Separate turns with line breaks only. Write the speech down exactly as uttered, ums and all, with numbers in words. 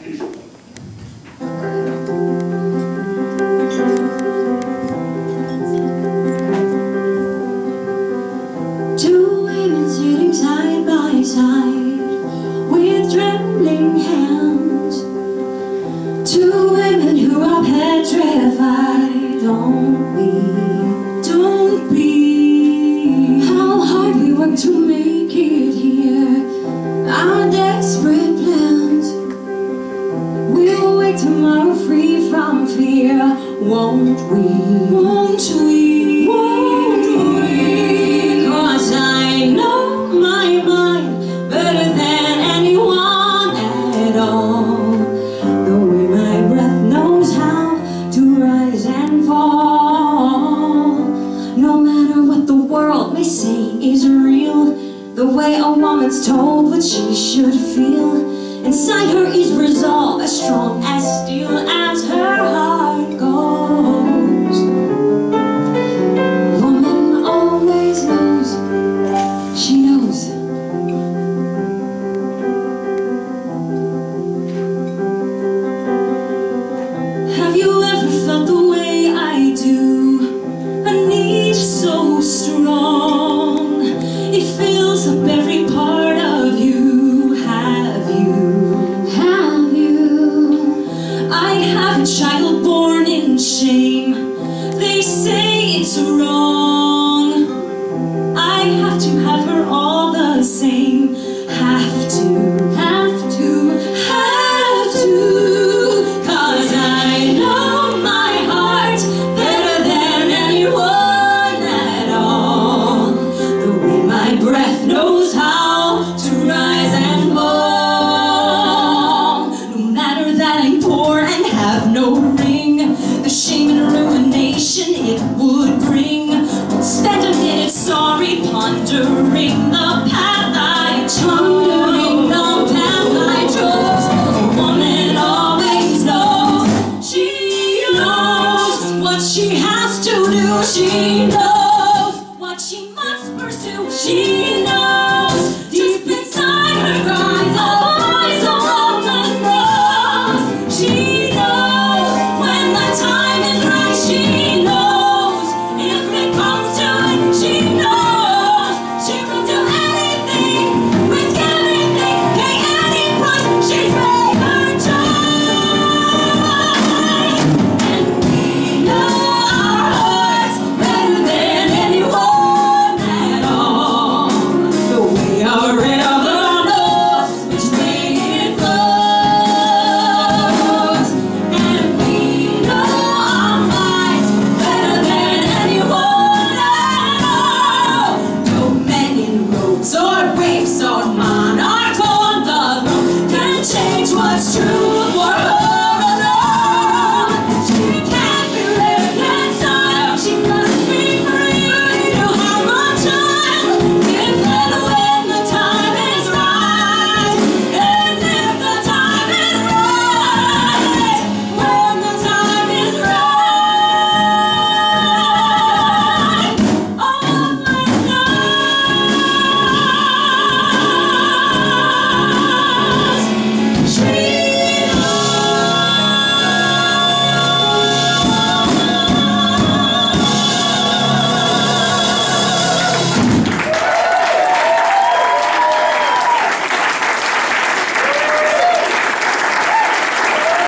Two women sitting side by side with trembling hands. Two women who are petrified. Don't be, don't be. How hard we work to make it here. Our desperate plans. We'll wake tomorrow free from fear. Won't we? Won't we? Won't we? 'Cause I know my mind better than anyone at all. The way my breath knows how to rise and fall. No matter what the world may say is real, the way a woman's told what she should feel. Inside her is resolve as strong as steel as her heart goes. Woman always knows, she knows. Have you ever felt the way I do? A need so strong, it fills up every part of you. Have you? Have you? I have a child born in shame. They say it's wrong. I have to have her all the same. Have to, have to, have to. 'Cause I know my heart better than anyone at all. The way my breath knows how to rise and fall. No matter that I'm poor and have no ring, the shame and ruination it would bring. Spend a minute sorry, pondering the path I chose. Pondering the path I chose. A woman always knows. She knows what she has to do. She knows what she must pursue. She knows deep inside her cries a voice a woman knows. She knows when the time is right. She knows if it comes to it. She knows she will do anything, risk everything, pay any price. She's made her choice. And we know our hearts better than anyone at all. The way our river knows which way it flows. And we know our minds better than anyone at all. No men in robes or rapes or monarchs on the throne can change what's true.